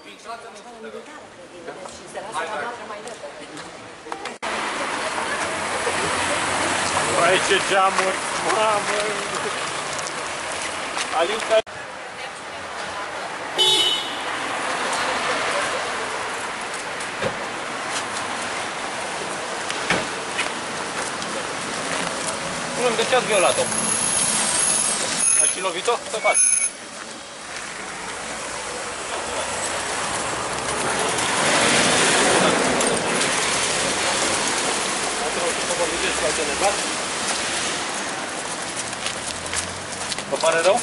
Băi, ce geamuri, mamă! Alinca... De ce ați violat-o? Ai fi lovit-o? Să faci. Vă pare rău?